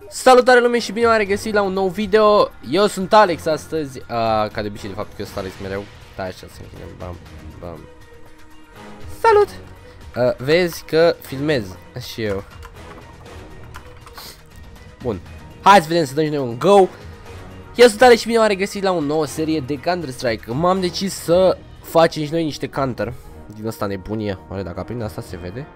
Salutare lume și bine m-am regăsit la un nou video. Eu sunt Alex astăzi, ca de obicei de fapt că eu sunt Alex mereu. Da, așa să fie, bam, bam. Salut! Vezi că filmez și eu. Bun, hai să vedem, să dăm și noi un go. Eu sunt Alex și bine m-am regăsit la o nouă serie de Counter-Strike. M-am decis să facem și noi niște counter din asta nebunie. Oare dacă aprind asta se vede?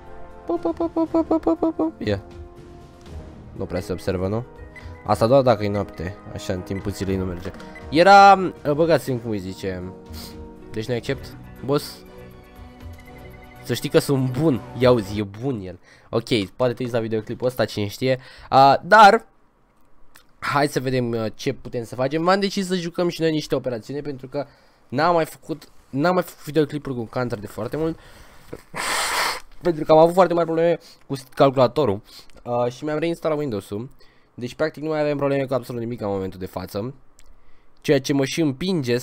Yeah. Nu prea se observă, nu? Asta doar dacă e noapte, așa în timpul zilei nu merge. Era, băgați-mi cum îi zice. Deci ne accept, boss. Să știi că sunt bun, iauzi, e bun el. Ok, poate te uiți la videoclipul ăsta, cine știe. Dar hai să vedem ce putem să facem. M-am decis să jucăm și noi niște operațiuni, pentru că n-am mai făcut videoclipuri cu Counter de foarte mult. Pentru că am avut foarte mari probleme cu calculatorul și mi-am reinstalat Windows-ul. Deci practic nu mai avem probleme cu absolut nimic în momentul de față. Ceea ce mă și împinge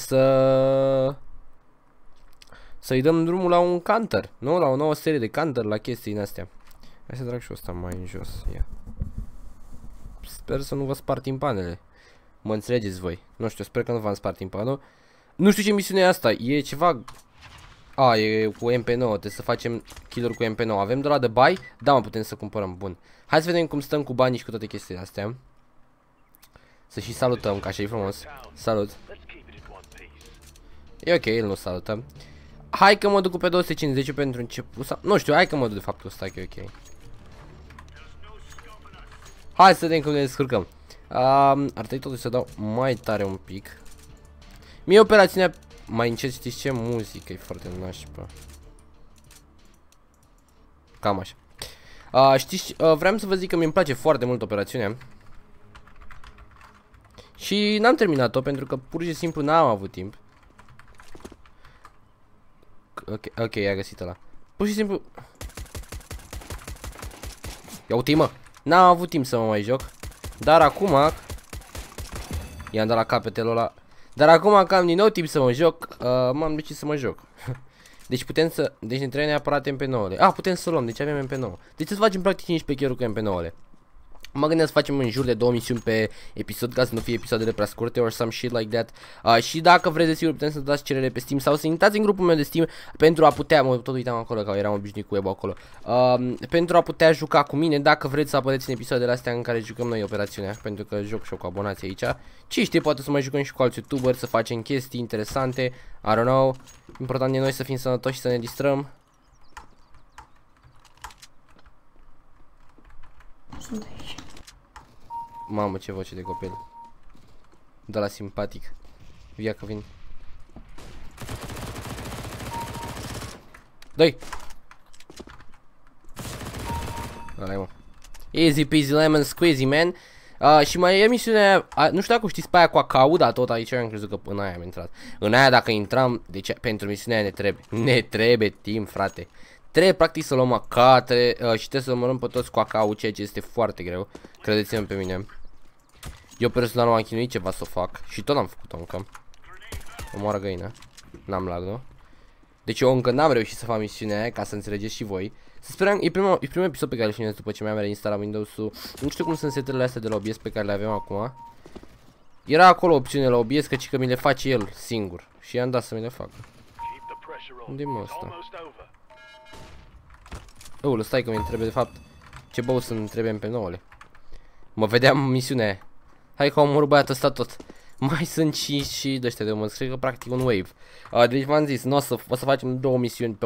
să-i dăm drumul la un counter, nu? La o nouă serie de counter, la chestii din astea. Hai să trag și ăsta mai în jos. Ia. Sper să nu vă spart timpanele. Mă înțelegeți voi. Nu știu, sper că nu v-am spart timpanul. Nu știu ce misiune e asta. E ceva... e cu MP9, trebuie să facem kill-uri cu MP9. Avem doar de buy? Da, mă, putem să cumpărăm, bun. Hai să vedem cum stăm cu banii și cu toate chestiile astea. Să și salutăm, ca așa e frumos. Salut. E ok, el nu salută. Hai că mă duc pe 250 pentru început sau... Nu știu, hai că mă duc de fapt ăsta, că e ok. Hai să vedem cum ne descurcăm. Ar trebui totuși să dau mai tare un pic. Mie operațiunea... Mai încet, știți ce? Muzică, e foarte nașpa. Cam așa. Știți, vreau să vă zic că mi-mi place foarte mult operațiunea. Și n-am terminat-o pentru că pur și simplu n-am avut timp. Ok, a găsit ăla. Pur și simplu... Ia uite-i, mă! N-am avut timp să mă mai joc. Dar acum... I-am dat la capetelul ăla. Dar acum că am din nou timp să mă joc, m-am decis să mă joc. Deci putem să... Deci ne trebuie neapărat MP9-le. Putem să luăm, deci avem MP9. Deci să facem practic 15 chiar cu MP9-le. Mă gândesc să facem în jur de 2 misiuni pe episod, ca să nu fie episoadele prea scurte or some shit like that. Și dacă vreți, desigur, putem să dați cerere pe Steam sau să intrați în grupul meu de Steam pentru a putea, mă tot uitam acolo că eram obișnuit cu web acolo. Pentru a putea juca cu mine, dacă vreți să apăreți în episoadele astea în care jucăm noi operațiunea, pentru că joc și eu cu abonații aici. Ce știe, poate să mai jucăm și cu alți youtuberi, să facem chestii interesante, I don't know. Important e noi să fim sănătoși și să ne distrăm. Sunt aici. Mamă, ce voce de copil. De la simpatic. Via că vin. Doi. Ăla-i, mă. Easy peasy lemon squeezy, man. Și mai e misiunea, nu știu dacă știți pe aia cu AKU, dar tot aici am crezut că în aia am intrat. În aia dacă intram, deci pentru misiunea aia ne trebuie timp, frate. Trebuie practic să luăm AK și trebuie să omorâm pe toți cu AKU, ceea ce este foarte greu. Credeți-mă pe mine. Eu personal m-am chinuit ceva să o fac și tot n-am făcut-o încă. Omoară găină. N-am lag, nu? Deci eu încă n-am reușit să fac misiunea aia, ca să înțelegeți și voi. Să sperăm, e primul episod pe care îl filmez după ce mi-am reinstalat Windows-ul. Nu știu cum sunt setările astea de la OBS pe care le avem acum. Era acolo opțiune la OBS, căci că mi le face el singur. Și i-am dat să mi le facă. Unde-i mă ăsta? Stai că mi trebuie de fapt. Ce bău să-mi trebuie MP9-le. Mă vedeam misiunea aia. Hai că am omorât băiatul ăsta tot. Mai sunt și de ăștia de mă scrie că practic un wave. Deci v-am zis, o să facem două misiuni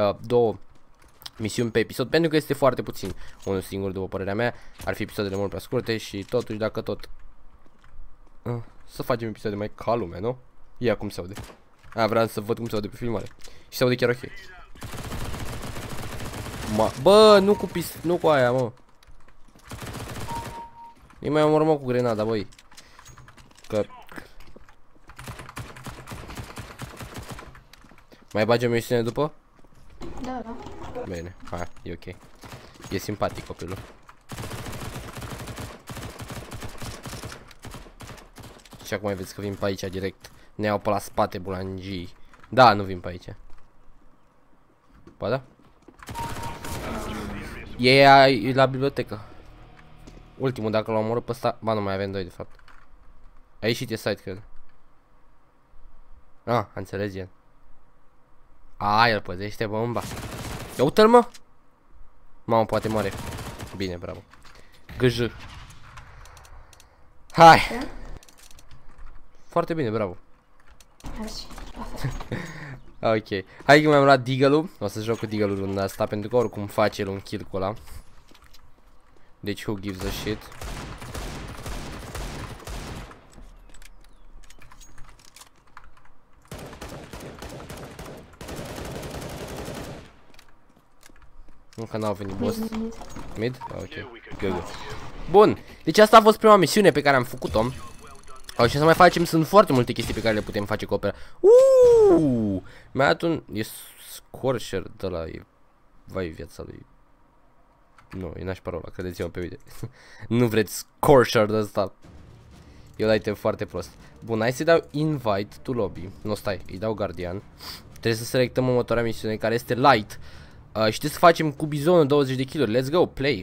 pe episod, pentru că este foarte puțin. Unul singur, după părerea mea. Ar fi episoadele mult prea scurte și totuși dacă tot să facem episoade mai ca lumea, nu? Ia cum se aude. Vreau să văd cum se aude pe filmare. Și se aude chiar ok. Bă, nu cu aia, mă. E mai omoră, mă, cu grenada, băi. Că... Mai bagi o misiune după? Da. Bine, hai, e ok. E simpatic copilul. Și acum mai vedeți că vin pe aici direct. Ne iau pe la spate bulangii. Da, nu vin pe aici. Ba da? E la bibliotecă. ultimul, dacă l-am omorât pe ăsta. Ba, nu mai avem doi de fapt. A ieșit e site, cred. Ah, înțeles el. A, el păzește bomba. Ia uite-l, mă. Mamă, poate moare. Bine, bravo. GJ. Hai. Foarte bine, bravo. Mersi. Ok. Hai că mi-am luat Deagle-ul. O să joc cu Deagle-ul runda asta, pentru că oricum face el un kill cu ăla. Deci who gives a shit. Încă n-au venit boss. Mid? Ok. Good. Bun. Deci asta a fost prima misiune pe care am făcut-o. Și să mai facem, sunt foarte multe chestii pe care le putem face cu opera. Mi-a dat un... E Scorcher de la... Vai viața lui... Nu, e nașpa ăla, credeți-mă pe video. Nu vreți Scorcher de ăsta. Eu item foarte prost. Bun, hai să-i dau invite to lobby. Nu, stai, îi dau Guardian. Trebuie să selectăm următoarea misiune, care este light. Și trebuie să facem cu bizonul 20 de kg. Let's go, play.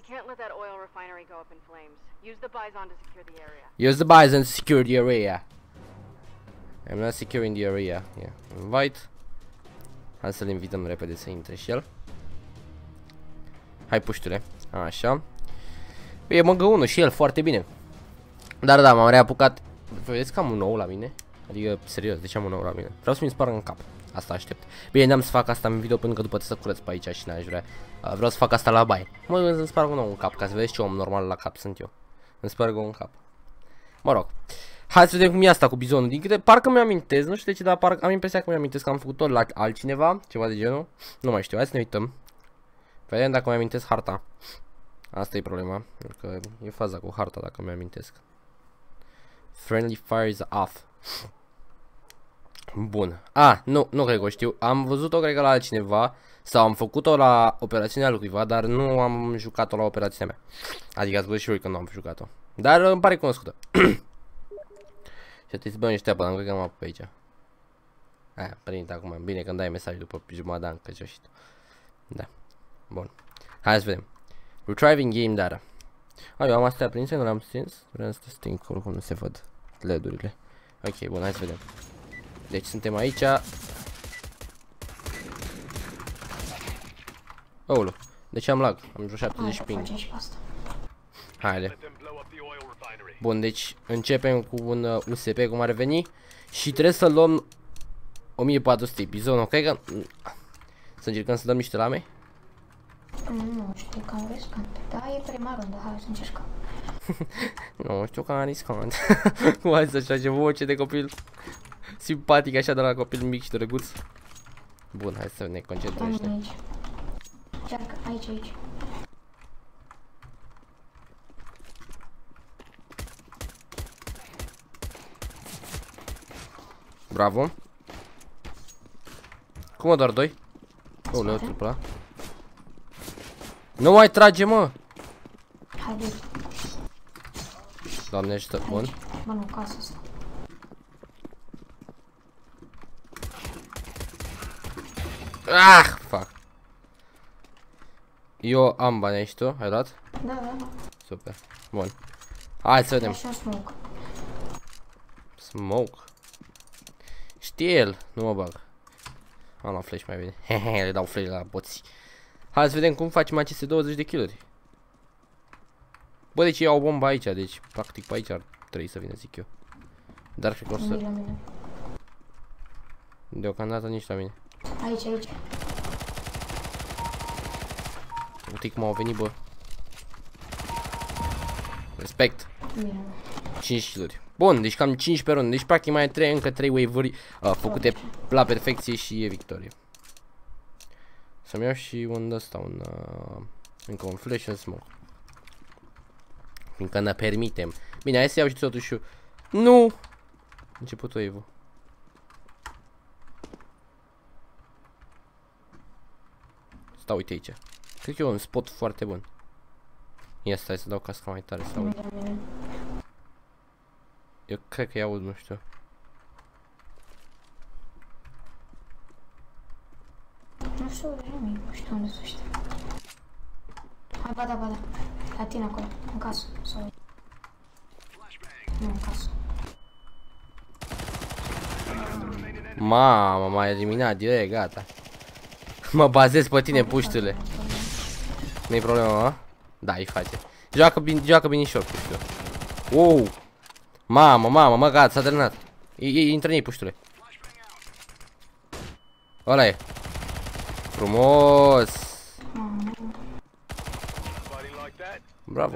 Use the bison to secure the area. I'm not securing the area. Yeah. Invite. Hai să-l invităm repede să intre și el. Hai, puștule. Așa. E măgă 1 și el, foarte bine. Dar da, m-am reapucat. Vedeți că am un nou la mine? Adică, serios, de ce am un nou la mine? Vreau să mi sparg în cap. Asta aștept. Bine, n-am să fac asta în video pentru că după trebuie să curăț pe aici și n-aș vrea. Vreau să fac asta la baie. Mă gândesc să-mi sparg un nou în cap, ca să vedeți ce om normal la cap sunt eu. Îmi sparg un cap. Mă rog. Hai să vedem cum e asta cu bizonul. Din câte, parcă mi-amintez, nu știu de ce, dar parcă am impresia că mi-amintez că am făcut-o la altcineva, ceva de genul. Nu mai știu, hai să ne uităm. Vedem dacă mi-amintez harta. Asta e problema, pentru că e faza cu harta dacă mi-amintesc. Friendly fire is off. Bun. Nu cred că o știu. Am văzut-o, cred că la altcineva. Sau am făcut-o la operațiunea lui cuiva, dar nu am jucat-o la operațiunea mea. Adică ați văzut și voi când nu am jucat-o. Dar îmi pare cunoscută. Și trebuie să băgăm niște apă, dar nu cred că am apă pe aici. Aia, prinde acum. Bine când dai mesaj după jumătate, încă ce-o și tu. Da. Bun. Hai să vedem. Retrieving game data. Eu am astea prinse, nu le-am stins. Vreau să le sting, oricum nu se văd LED-urile. Ok, bun, hai să vedem. Deci suntem aici. Oulu, de ce am lag? Am vreo 70 ping. Haide. Bun, deci începem cu un USP cum ar veni. Și trebuie să luăm 1400 bizonul, cred că... Să încercăm să dăm niște lame? Nu știu, cam riscant. Da, e prima rundă, hai să încercăm. Nu știu, cam riscant. Cum ai să-și face voce de copil simpatic așa de la copil mic și drăguț. Bun, hai să ne concentrăm. Aici. Încearcă, aici. Bravo. Cum mă, doar 2? Oh, le-au triplat. Nu mai trage, mă! Haide. Doamne ajută, bun. Bă, nu, casa asta. Fuck. Eu am bani aici, tu? Ai luat? Da. Super. Bun. Hai să vedem. Așa smoke. Smoke. Știe el, nu mă bag. Am luat flash mai bine. Hehe, le dau flash la boții. Hai să vedem cum facem aceste 20 de kg-uri. Bă, deci iau o bombă aici, deci practic pe aici ar trebui să vină, zic eu. Dar cred că o să... Deocamdată nici la mine. Aici. Uite cum au venit, bă. Respect. Bine. 5 kg. Bun, deci cam 5 pe rând. Deci practic mai ai încă 3 wave-uri făcute la perfecție și e victorie. Să-mi iau și un ăsta, încă un flash and smoke. Fiindcă ne permitem. Bine, hai să iau și totuși. Nu! Început wave-ul. Stau, uite aici. Cred că e un spot foarte bun. Ia stai să dau casca mai tare să aud. Eu cred că i-aud, nu știu. Nu știu nimic, nu știu unde să știu. Hai, ba da. La tine acolo, în casă. Sau... Nu, în casă. Mamă, m-a eliminat direct, gata. Mă bazez pe tine, puștule. Nu-i problemă, mă? Da, îi face. Joacă binișor, puștule. Wow! Mamă, mă, gata, s-a terminat. Intră în ei, puștule. Ăla e. Frumos! Bravo.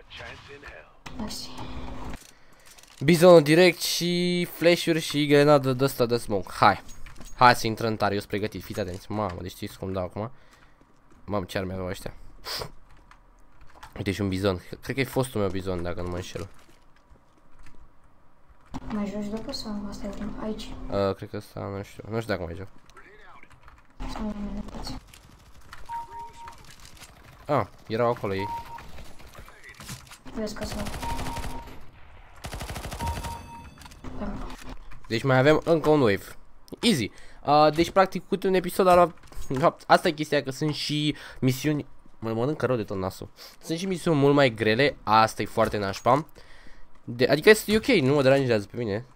Bizonul direct și flash-uri și grenadă de ăsta de smoke. Hai să intrăm tare, eu sunt pregătit, fiți atenți. Mamă, deci știți cum dau acum. Mamă, ce arme aveau ăștia. Uite și un bizon, cred că e fostul meu bizon, dacă nu mă înșel. Mai joci după sau asta e ultima? Aici? Cred că ăsta, nu știu dacă mai joc. Sau la mine, poți. Erau acolo ei. Vezi că s-au. Deci mai avem încă un wave. Easy. Deci practic cu un episod ar... De fapt, asta e chestia, că sunt și misiuni... Mă mănâncă rău de tot nasul. Sunt și misiuni mult mai grele. Asta e foarte nașpa. Adică este ok, nu mă deranjează pe mine.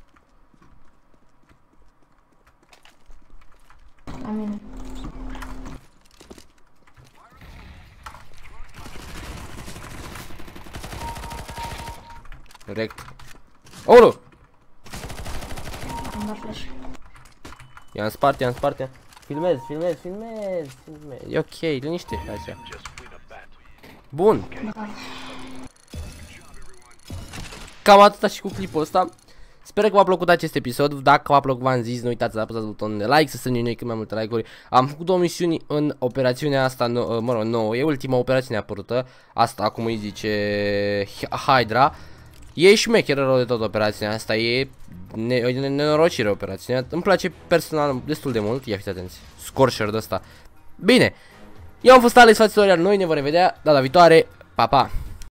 La mine. Direct. Olu! Am dat flash. I-am spart. Filmez. E ok, liniște, așa. Bun. Da. Cam atâta și cu clipul ăsta. Sper că v-a plăcut acest episod. Dacă v-a plăcut, v-am zis, nu uitați să apăsați butonul de like, să strângem noi cât mai multe like-uri. Am făcut 2 misiuni în operațiunea asta, nouă. E ultima operațiune apărută. Asta, acum îi zice Hydra. E șmecheră rău de tot operațiunea asta. E nenorocire operațiunea. Îmi place personal destul de mult. Ia fiți atenți. Scorcher de ăsta. Bine. Eu am fost Alex, faceți tutorial. Noi ne vom revedea data viitoare. Pa, pa.